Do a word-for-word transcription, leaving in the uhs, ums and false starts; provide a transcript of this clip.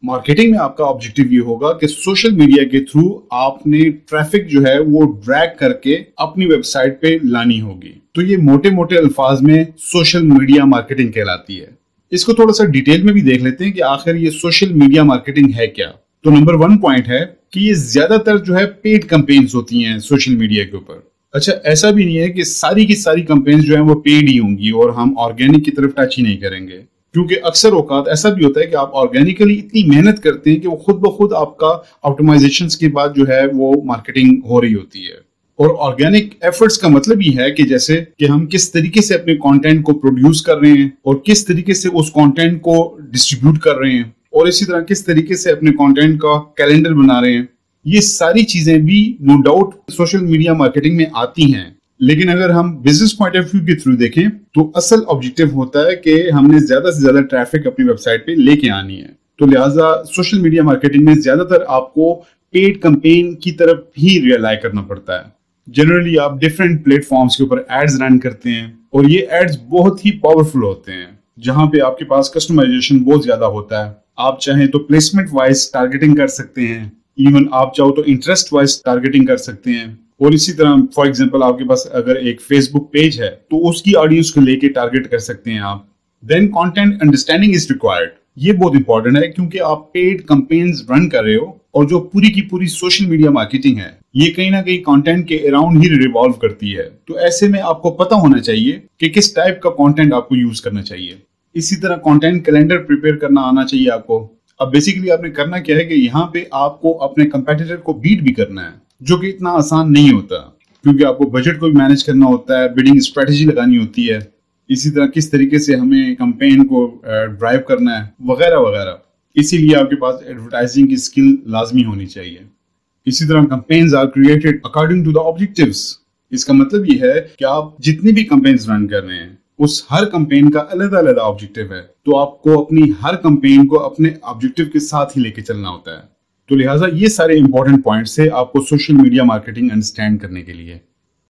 Marketing में आपका objective ये होगा कि सोशल मीडिया के थ्रू आपने ट्रैफिक जो है वो ड्रैग करके अपनी वेबसाइट पे लानी होगी। तो ये मोटे मोटे अल्फाज में सोशल मीडिया मार्केटिंग कहलाती है। इसको थोड़ा सा डिटेल में भी देख लेते हैं कि आखिर ये सोशल मीडिया मार्केटिंग है क्या। तो नंबर वन पॉइंट है कि ये ज्यादातर जो है पेड कैंपेन्स होती हैं सोशल मीडिया के ऊपर। अच्छा, ऐसा भी नहीं है कि सारी की सारी कैंपेन्स जो है वो पेड ही होंगी और हम ऑर्गेनिक की तरफ टच ही नहीं करेंगे, क्योंकि अक्सर औकात ऐसा भी होता है कि आप ऑर्गेनिकली इतनी मेहनत करते हैं कि वो खुद ब खुद आपका ऑप्टिमाइजेशन के बाद जो है वो मार्केटिंग हो रही होती है। और ऑर्गेनिक एफर्ट्स का मतलब ही है कि जैसे कि हम किस तरीके से अपने कंटेंट को प्रोड्यूस कर रहे हैं और किस तरीके से उस कंटेंट को डिस्ट्रीब्यूट कर रहे हैं और इसी तरह किस तरीके से अपने कंटेंट का कैलेंडर बना रहे हैं। ये सारी चीजें भी no doubt social media marketing में आती हैं। लेकिन अगर हम बिजनेस पॉइंट ऑफ व्यू के थ्रू देखें तो असल ऑब्जेक्टिव होता है कि हमने ज्यादा से ज्यादा ट्रैफिक अपनी वेबसाइट पे लेके आनी है। तो लिहाजा सोशल मीडिया मार्केटिंग में ज्यादातर आपको पेड कैंपेन की तरफ ही रियलाइज करना पड़ता है। जनरली आप डिफरेंट प्लेटफॉर्म्स के ऊपर एड्स रन करते हैं और ये एड्स बहुत ही पावरफुल होते हैं, जहां पे आपके पास कस्टमाइजेशन बहुत ज्यादा होता है। आप चाहें तो प्लेसमेंट वाइज टारगेटिंग कर सकते हैं, इवन आप चाहो तो इंटरेस्ट वाइज टारगेटिंग कर सकते हैं। और इसी तरह फॉर एग्जांपल आपके पास अगर एक फेसबुक पेज है तो उसकी ऑडियंस को लेके टारगेट कर सकते हैं आप। Then content understanding is required. ये बहुत इंपॉर्टेंट है क्योंकि आप पेड कैंपेन्स रन कर रहे हो और जो पूरी की पूरी सोशल मीडिया मार्केटिंग है ये कहीं ना कहीं कंटेंट के अराउंड ही रिवॉल्व करती है। तो ऐसे में आपको पता होना चाहिए कि किस टाइप का कंटेंट आपको यूज करना चाहिए। इसी तरह कंटेंट कैलेंडर प्रिपेयर करना आना चाहिए आपको। अब बेसिकली आपने करना क्या है कि यहाँ पे आपको अपने कंपेटिटर को बीट भी करना है, जो कि इतना आसान नहीं होता क्योंकि आपको बजट को भी मैनेज करना होता है, बिडिंग स्ट्रेटेजी लगानी होती है, इसी तरह किस तरीके से हमें कैंपेन को ड्राइव करना है वगैरह वगैरह। इसीलिए आपके पास एडवर्टाइजिंग की स्किल लाजमी होनी चाहिए। इसी तरह campaigns are created according to the objectives. इसका मतलब ये है कि आप जितनी भी कैंपेन्स रन कर रहे हैं उस हर कैंपेन का अलग अलग ऑब्जेक्टिव है, तो आपको अपनी हर कैंपेन को अपने ऑब्जेक्टिव के साथ ही लेके चलना होता है। तो लिहाजा ये सारे इंपॉर्टेंट पॉइंट्स है आपको सोशल मीडिया मार्केटिंग अंडरस्टैंड करने के लिए।